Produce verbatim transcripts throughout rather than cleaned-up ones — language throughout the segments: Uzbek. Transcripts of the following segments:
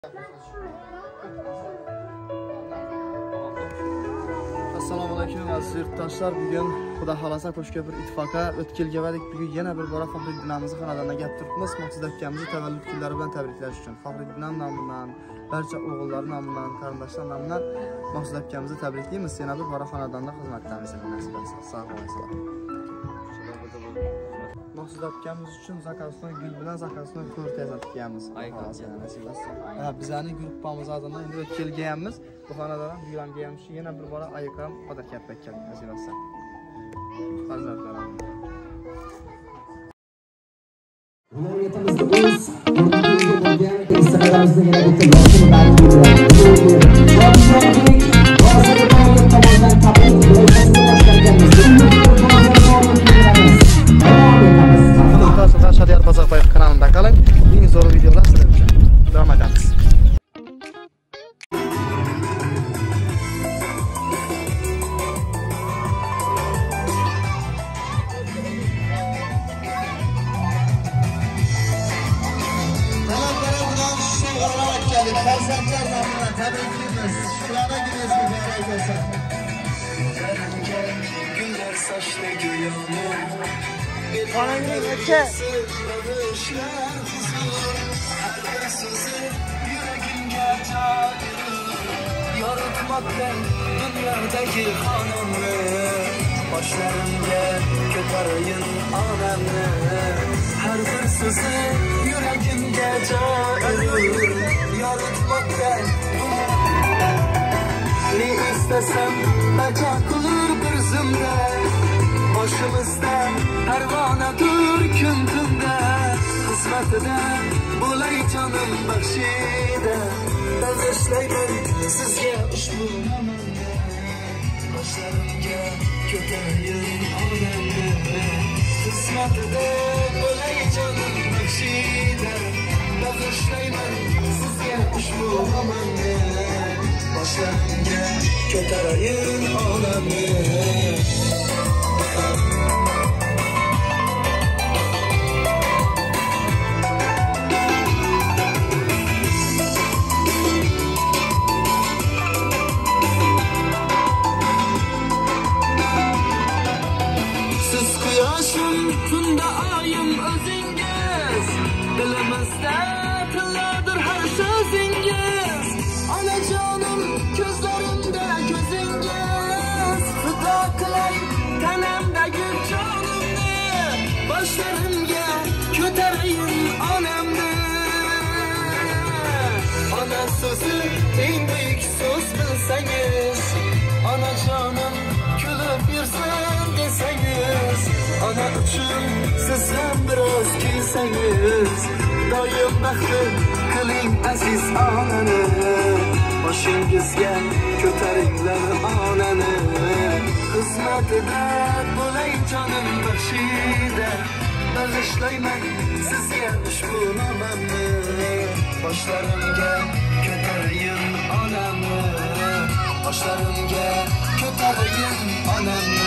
Assalomu alaykum aziz yurtdoshlar. Bugun Xudo xolasa Qo'shko'pir ittifoqi o'tgan yilgidek bugun yana bir bora Faxriddinimizni xonadonga kelib turibmiz. Maqsad akamizni tavallud kunlari bilan tabriklash uchun. Faxriddinam nomidan, barcha o'g'illari nomidan, qarindoshlar nomidan Maqsad akamizni tabriklaymiz. Yana bir bora xonadonda xizmatdamiz nasib etsin. Sog' bo'lasizlar. Maqsad akamiz uchun zakasni gul bilan zakasni ko'rt yazatganmiz. Ha, bizning gruppamiz azondan endi kelganmiz. Bu xonadondan uylanganmiz. Yana bir bora ayiqam qodir katta keldi nasib etsin. Farzandlarim. Viloyatimizda o'z o'rniga bo'lgan istiqbolimizni yana bitta Shadiyar Bazarbayev kanalida qoling. Eng zo'r videolar sizlar uchun. Davom etamiz. Farzandlar nomidan tabriklaymiz. Shukrona gününüz mübarek olsun. Güller saçlı güyümü bir Qonunga yoritmaktan dünyadaki hanımı başlarımda kötarayin anamı her bir sözü yüreğimde cair yoritmaktan ne istesem beka kılır bir zümre başımızda pervanedir gün günde hizmetine bulay canım bakşide ben işleymen sizge ushbu namanda başlarımga kötarayin onamni hizmetine bulay canım bakşide ben işleymen sizge ushbu namanda başlarımga kötarayin onamni tunda ayım özünüz dilimizde tilladır her sözünüz ana canım gözlerimde gözünüz fıda kılay tenemde gül canımdı başlarımga köterayin anamdı ana sözü en büyük söz bilseniz ana canım gülüp yürsen deseniz ana üçün siz hem biraz gülseniz doyum baxtli qiling aziz onani boshingizga ko'taringlar onani xizmatida bo'lay jonim baxshida bag'ishlayman sizga ushbu nomamni boshlarimga ko'tarayin onamni boshlarimga ko'tarayin onamni.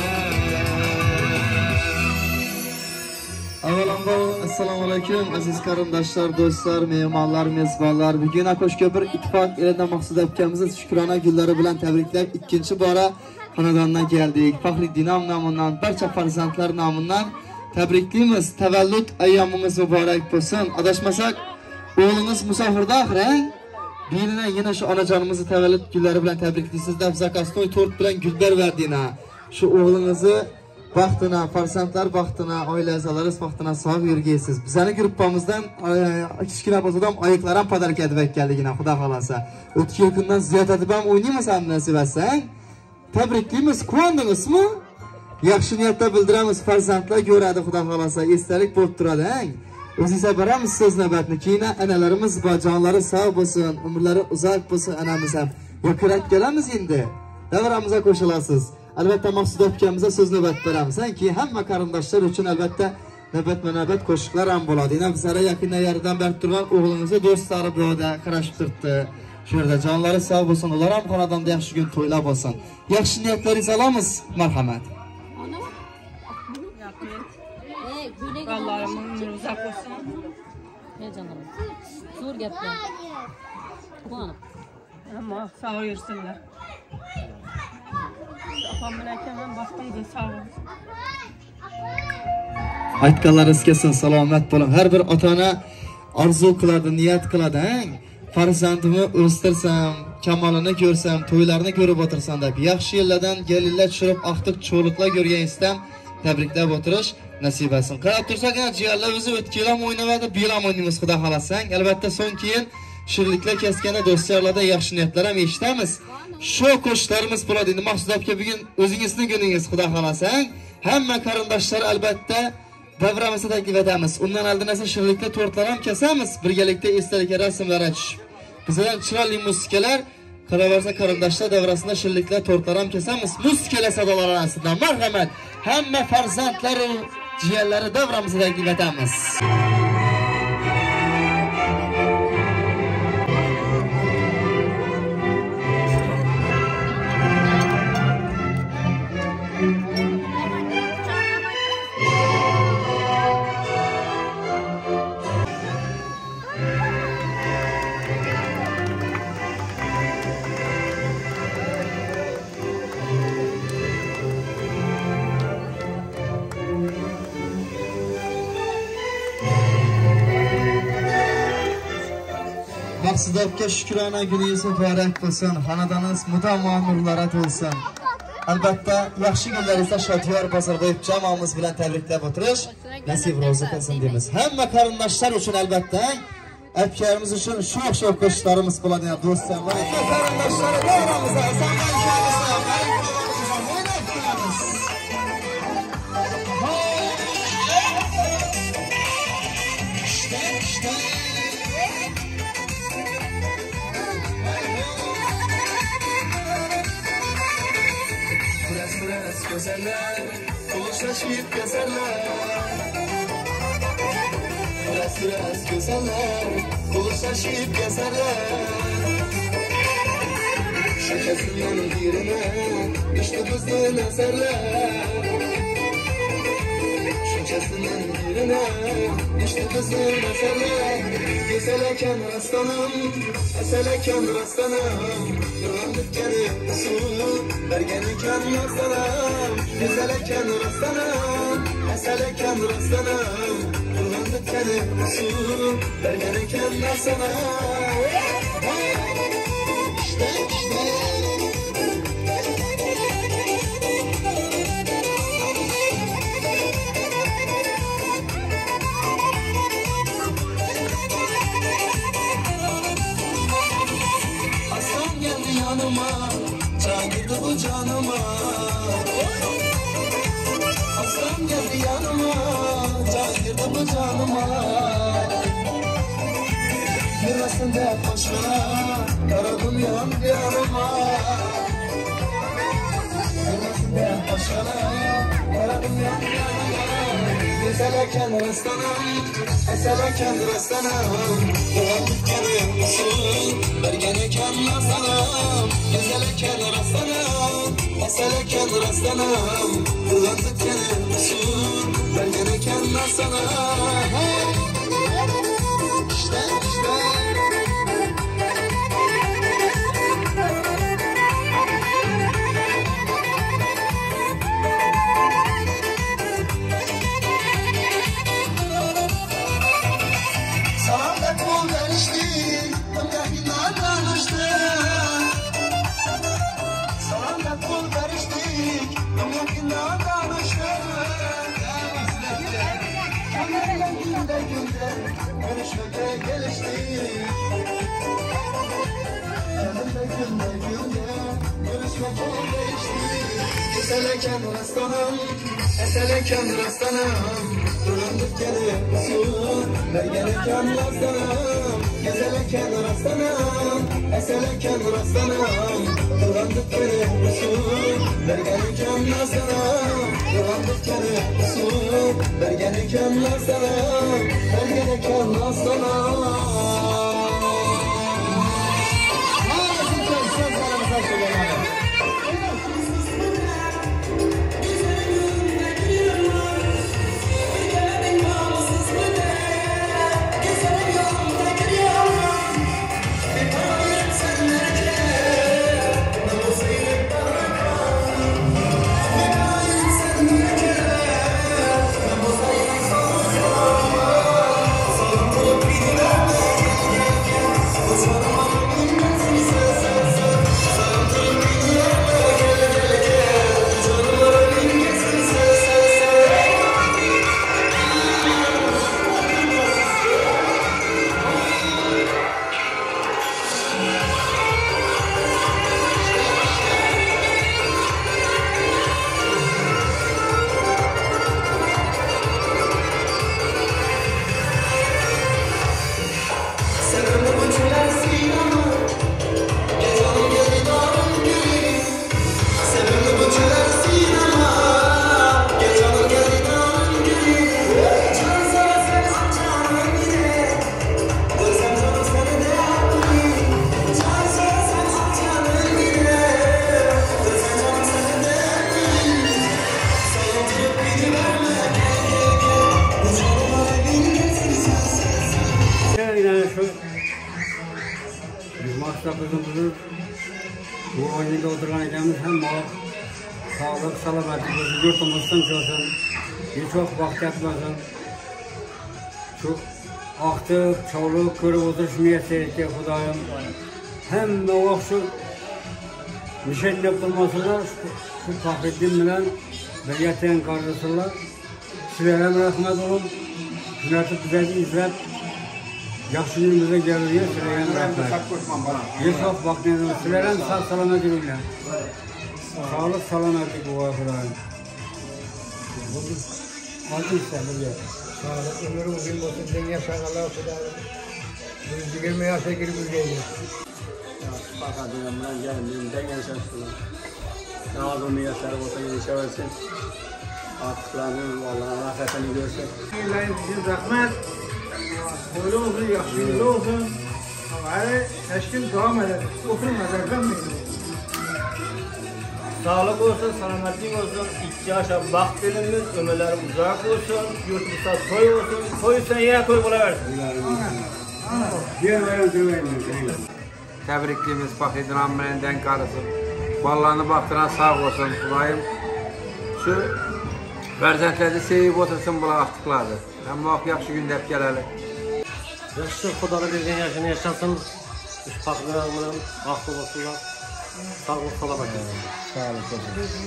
Avvalambor assalomu alaykum aziz qarindoshlar, do'stlar, mehmonlar, mezbonlar. Bugun Qo'shko'pir ittifoq elida Maqsud akamizni shukrona gullari bilan tabriklab ikkinchi bora xonadondan keldik. Faxriddinam nomidan, barcha farzandlar nomidan tabriklaymiz. Tavallud ayyomingiz muborak bo'lsin. Adashmasak, o'g'lingiz musofirda axirang. Bilina yana shu onajonimizni tavallud gullari bilan tabriklaysiz. Zakasnoy to'rt bilan gul berverdina. Shu o'g'lingizni baxtına, farzandlar baxtına, oila a'zolari baxtına sog' yurgaysiz. Bizning gruppamizdan kichkina bo'lsa-ham oyiqlar ham podark etib keldigina, Xudo xolasa. O'tgan kundan ziyod etib ham o'ynaymiz ham nasib etsang. Tabriklaymiz, quvondingizmi? Yaxshi niyatda bildiramiz, farzandlar ko'radi, Xudo xolasa, esdalik bo'lib turadi, hang. O'zingizga beramiz so'z navbatni. Keyin analarimiz bor, jonlari sog' bo'lsin, umrlari uzoq bo'lsin, anamiz ham. Yo'qrak kelamiz endi. Davramizga qo'shilasiz. Albatta Maqsud akamizga so'z navbat beramiz. Keyin hamma qarindoshlar uchun albatta navbatma-navbat qo'shiqlar ham bo'ladi. Yana bizlarga yaqin yerdan berib turgan o'g'lingizni do'stlari biroda qarashib turibdi. Shu yerda jonlari sog' bo'lsin, ular ham xonadonda yaxshi kun to'ylab olsin. Yaxshi niyatlaringizni olamiz. Marhamat. Vallahi umrunuz uzak olsun. Ne canım. Zor gaplar. Quvonib. Ama sağ ol yursunlar. Apam bilan akaman boshqamga sağ ol. Aytganlaringiz kelsin, salomat bo'ling. Har bir ota-ona orzu qiladi, niyat qiladi, ha? Farzandimni o'stirsam, kamolini ko'rsam, to'ylarini ko'rib o'tirsam deb. Yaxshi yillardan gelinlar tushirib, aqtiq cho'liqlar ko'rgan istam tabriklab o'tirish nasib etsin. Qarab tursak, jiyanlar o'zi o'tgan yil ham o'ynamadi, bu yil ham o'ynaymiz, xudo xolasang. Albatta so'ng keyin shirinliklar kesganda do'stlarlarda yaxshi niyatlar ham eshitamiz. Shu qo'shlarimiz bo'ladi. Endi Maqsud aka bugun o'zingizning kuningiz, xudo xolasang. Hamma qarindoshlar albatta davramizda taklif etamiz. Undan oldin esa shirinlikda tortlar ham kesamiz. Birgalikda esdalik rasmlar tushib. Bizdan chiroyli musiqalar, qaraversa qarindoshlar davrasida shirinliklar tortlar ham kesamiz. Musiqalar sadolari orasidan marhamat. Hamma farzandlar va jiyanlari davramizda taklif etamiz. Maqsud aka shukrona kuningiz muborak bo'lsin. Xonadoniniz mudom nurlar bo'lsin. Albatta yaxshi kunlaringizda Shodiyor Bozorboyev jamoamiz bilan tabriklab o'tirish nasib rozi qilsin deymiz. Hamma qarindoshlar uchun albatta akamiz uchun sho'x-sho'x qo'shiqlarimiz bo'ladi, do'stlar. Va qarindoshlar davramizda güzeller, buluşlaşıp gezerler. Biraz biraz güzeller, buluşlaşıp gezerler. Şakasından birine düştü bizden eserler. Şakasından birine düştü bizden eserler. Güzelken rastlanım, eseleken rastlanım. Yılandık geri su, vergenken rastlanım. Güzelken rastlanım, eseleken rastlanım. Yılandık geri su, vergenken rastlanım. İşte işte. Can girdi bu canıma, aslan geldi yanıma, can girdi bu canıma. Yürüsünde koşuna, karadım yan yanıma. Yürüsünde koşuna, karadım yan yanıma. Güzelken rastlanım, eseleken rastlanım. Doğandık gene usul, vergeneken rastlanım. Güzelken rastlanım, eseleken rastlanım. Doğandık gene usul, vergeneken rastlanım. İşte işte. Görüşmeye geliştik. Yanımda günde günde görüşmeye geliştik. Eseleken rastlanım, eseleken rastlanım. Durandık geri usul, vergeneken rastlanım. Gezeleken rastlanım, eseleken rastlanım. Durandık geri usul, vergeneken rastlanım. Durandık geri usul, vergeneken rastlanım. Vergeneken rastlanım. Maalesef sözlerimize söyleyelim. Güzel yolunda gidiyor. Kızımızı bu oyunda oturan edemiz hem var, sağlık, salametlik olsun, yurtumuzdan olsun, birçok vakit etmesin. Şu aktif, çoluk, körüp oturuşmayası ki Kudayım. Hem de o şu nişan yaptırmasılar, şu Fahrettin bilen ve yeteğin kardeşler. Sizlere rahmet olun, sünnet-i güzel izlep, yaxşı günümüze geliriyor, sizlere rahmet. Yusuf vaktiniz, sizlere sağ salamet yürüyle. Sağlık, salametlik bu var Kudayım. Hadi işte buraya. Sağlık, ömür uzun olsun, sen yaşan Allah'a Kudayım. Biz yirmi yaşa girip ülkeyiz. Fakat önemli geldiğimden yaşarsın. Nazımı yaşar olsa yaşarsın. Artıklarını Allah'ın rahmetini görsün. Allah'ın bizim rahmet. Böyle olsun, yaxşılığı olsun. Ama teşkil devam edelim. Oturun nazardan mıydı? Sağlık olsun, selametlik olsun, iki yaşa vaktinimiz, ömürler uzak olsun, yurtumuzda toy olsun, toy sen yine toy bulaversin. Diğer bayan döveyim. Təbrikliyimiz Fahrettin Ammer'in denk arasın. Ballarını baktıran sağ olsun Kudayım. Şu verzentleri sevip otursun bula artıqlardır. Hem vaxt yaxşı gündə hep gələli. Yaxşı, Xudalı bildiğin yaşını yaşasın, üç fakirlərimizin vaxtı olsunlar. Sağ olun, salamat olsun. Sağ olun.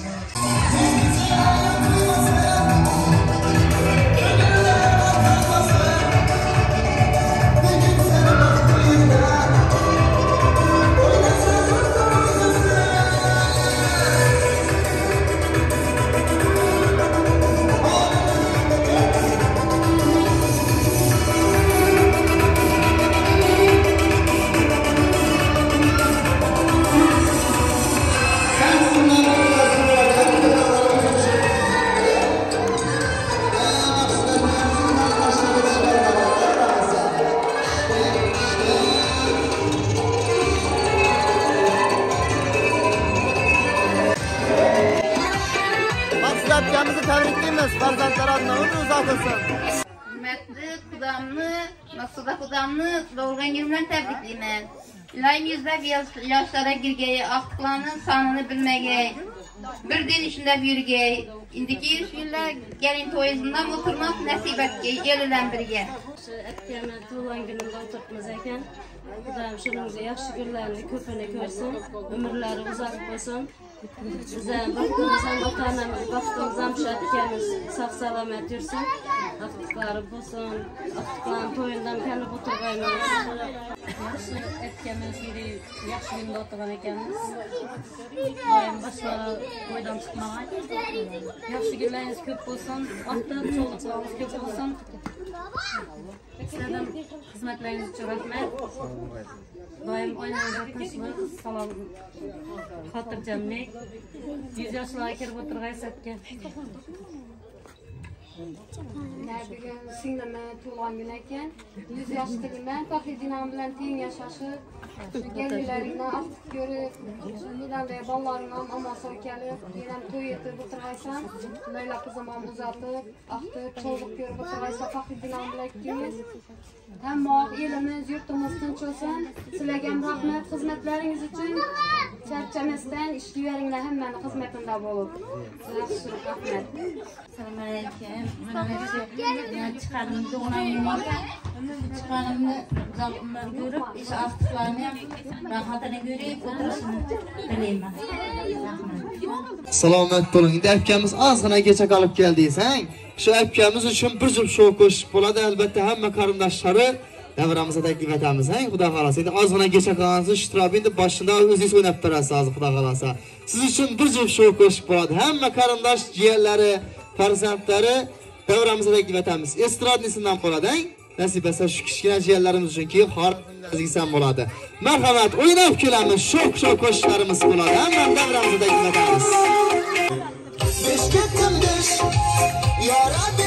Yapacağımızı tebrikliyiz. Farzantlar adına ömrü uzak olsun. Hürmetli kudamlı, Maksuda kudamlı doğurgan gününden tebrikliyim. İlayim yüzlep yaşlara girgeyi, aktıklarının sanını bilmegeyi, bir din içinde büyürgeyi, indiki yüz günler gelin toyuzundan oturmak nasip etgeyi, el ile birge. Etkenler tuğulan gününde oturtmaz eken, Kudayım şunumuza yaxşı günlerini köpünü görsün, ömürleri uzak olsun. Bize vaxtımızdan, vatanımız, vaxtımızdan şəhətimiz sağ salamet yürüsün. Aktıkları bulsun, aktıkların toyundan kendi oturmayımız. Yaxşı etkemiz biri, yaxşı günde oturan ekemiz. Bayım başlara boydan çıkmağay. Yaxşı günleriniz köp olsun, aktık çoluklarınız köp olsun. Sizlerden hizmetleriniz için rahmet. Bayım oynayacak kısmı salam hatırcamlik. Yüz yaşlığa kirip oturgay setken. Bugün singleme tuğulan gün eken, yüz yaşlığından Fahrettin Han bilen teyin yaşaşı, gelgilerinden artık görüp, neden ve ballarından amasır gelip, yine toy etip oturgaysan, Leyla kızımam uzatıp, aktıp, çoluk görüp oturgaysa Fahrettin Han bilen ikimiz. Hem muaf elimiz, yurtumuz tinç olsun, sizlerden rahmet, hizmetleriniz için çerçemesinden işgüverinle hemen hizmetinde bulup. Yaxşı rahmet. Selamünaleyküm. Ben çıkardım doğuna yemeğe. Çıkanımı zavkımları görüp, iş artıklarını rahatını görüp, oturuşunu bileyim ben. Selamet olun. İndi əpkəmiz azğına geçə qalıb gəldiysən. Şu əpkəmiz üçün bir cüb şov qoşub buladı. Əlbəttə həmmə qarındaşları dəvramıza təklif etəmiz. Hə, Xuda qalasa. İndi azğına geçə qalanızın iştirabı indi başında özünüz oynab verəsiz azı Xuda qalasa. Siz üçün bir cüb şov qoşub buladı. Həmmə qarındaş, ciyərləri, farzandları dəvramıza təklif etəmiz. Estradnisindən buladı. Nəsib etsə şu kiçkinə ciyərlərimiz üçün ki, harfınızgizən buladı. Mərhəmət, oynab küləmiz, şok şok qoşlarımız buladı. Həmmən dəvramıza təklif etəmiz. Beş gittim beş, yaradı